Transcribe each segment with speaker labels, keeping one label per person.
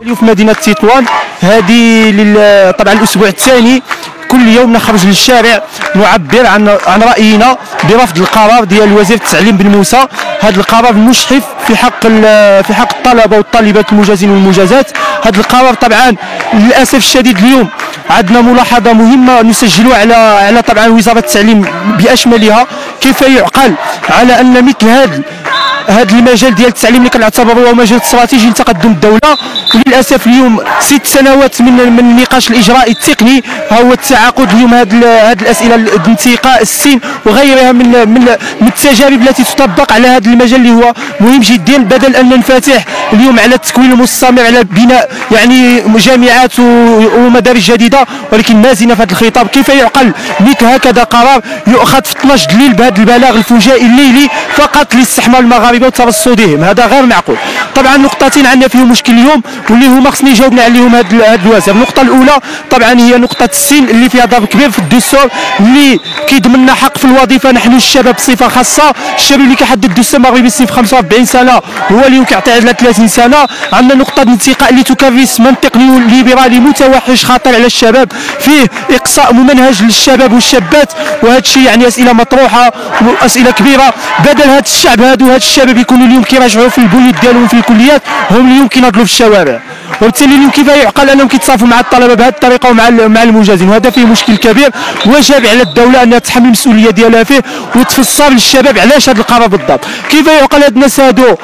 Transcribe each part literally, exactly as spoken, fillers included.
Speaker 1: اليوم في مدينة تطوان هذه طبعا الأسبوع الثاني كل يوم نخرج للشارع نعبر عن عن رأينا برفض القرار ديال وزير التعليم بن موسى. هذا القرار مشحف في حق في حق الطلبة والطالبات المجازين والمجازات. هذا القرار طبعا للأسف الشديد اليوم عندنا ملاحظة مهمة نسجلها على على طبعا وزارة التعليم بأشملها. كيف يعقل على أن مثل هذا هذا المجال ديال التعليم اللي كنعتبروه مجال استراتيجي لتقدم الدوله، وللاسف اليوم ست سنوات من من النقاش الاجرائي التقني ها هو التعاقد اليوم هذه هذه الاسئله الانتقاء السن وغيرها من من من التجارب التي تطبق على هذا المجال اللي هو مهم جدا، بدل ان ننفتح اليوم على التكوين المستمر على بناء يعني جامعات ومدارس جديده، ولكن ما زلنا في هذا الخطاب. كيف يعقل مثل هكذا قرار يؤخذ في اثناش الليل بهذا البلاغ الفجائي الليلي فقط لاستحمال المغاربه وترصدهم؟ هذا غير معقول. طبعا نقطتين عندنا فيهم مشكل اليوم واللي هما خصني يجاوبنا عليهم هذا الوزير. النقطه الاولى طبعا هي نقطه السن اللي فيها ضرب كبير في الدستور اللي كيضمننا حق في الوظيفه نحن الشباب بصفه خاصه. الشباب اللي كيحدد الدستور المغربي سن في خمسة وأربعين سنه هو اللي كيعطي على ثلاثين سنه. عندنا نقطه الانتقاء اللي تكرس منطق ليبرالي متوحش خطير على الشباب، فيه اقصاء ممنهج للشباب والشابات، وهذا الشيء يعني اسئله مطروحه واسئله كبيره. بدل هذا الشعب هذا وهذا الشباب يكونوا اليوم كيراجعوا في البيوت ديالهم في الكليات، هم اليوم كيناضلوا في الشوارع، وبالتالي اليوم كيف يعقل انهم كيتصافوا مع الطلبه بهذه الطريقه ومع مع المجازين؟ وهذا فيه مشكل كبير، واجب على الدوله انها تحمل المسؤوليه ديالها فيه وتفسر للشباب علاش هذا القرار بالضبط. كيف يعقل هاد الناس هادو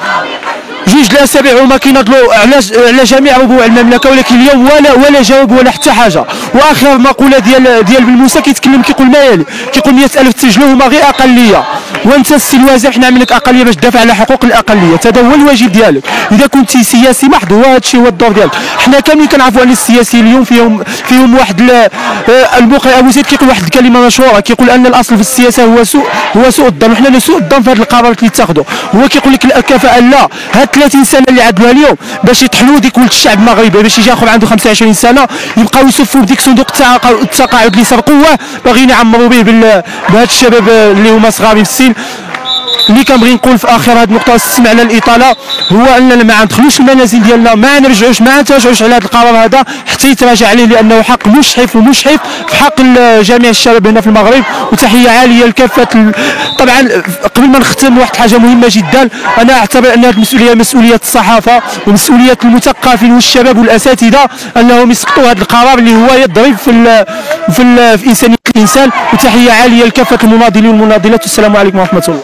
Speaker 1: جوج الاسابيع هما كيناضلوا على على جميع ربوع المملكه، ولكن اليوم ولا ولا جواب ولا حتى حاجه. واخر مقوله ديال ديال بن موسى كيتكلم كيقول ما يلي، كيقول مئة ألف تسجلوا هما غير اقليه، وانت السي الوزير حنا عاملين لك اقليه باش تدافع على حقوق الاقليه، هذا هو الواجب ديالك. اذا كنت سياسي محض هو هذا الشيء هو الدور ديالك. حنا كاملين كنعرفوا ان السياسيين اليوم فيهم فيهم واحد المقرئ ابو زيد كيقول واحد الكلمه مشهوره، كيقول ان الاصل في السياسه هو سوء هو سوء الظن، وحنا سوء الظن في هذه القرارات اللي تاخذوا. هو كيقول لك الكفاءه لا، هاد ثلاثين سنه اللي عندنا اليوم باش يطحنوا ديك ولد الشعب المغربي، باش يجي اخر عنده خمسة وعشرين سنه يبقاو يصفوا بديك صندوق التقاعد اللي سرقوه باغيين يعمروا به بهاد الشباب اللي هما صغارين في السن. اللي كنبغي نقول في اخر هذه النقطه واستسمع على الاطاله هو اننا ما ندخلوش المنازل ديالنا، ما نرجعوش ما نتراجعوش على هذا القرار هذا حتى يتراجع عليه، لانه حق مشحف ومشحف في حق جميع الشباب هنا في المغرب. وتحيه عاليه لكافه. طبعا قبل ما نختم واحد الحاجه مهمه جدا، انا اعتبر ان هذه المسؤوليه مسؤوليه الصحافه ومسؤوليه المثقفين والشباب والاساتذه انهم يسقطوا هذا القرار اللي هو يضرب في ال في, ال في انسانيه الانسان. وتحيه عاليه لكافه المناضلين والمناضلات، والسلام عليكم ورحمه الله.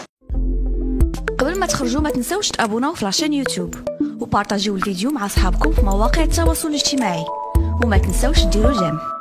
Speaker 2: قبل ما تخرجوا ما تنسوش تابوناو في لاشين يوتيوب وبارطاجيو الفيديو مع اصحابكم في مواقع التواصل الاجتماعي، وما تنسوش ديروا جيم.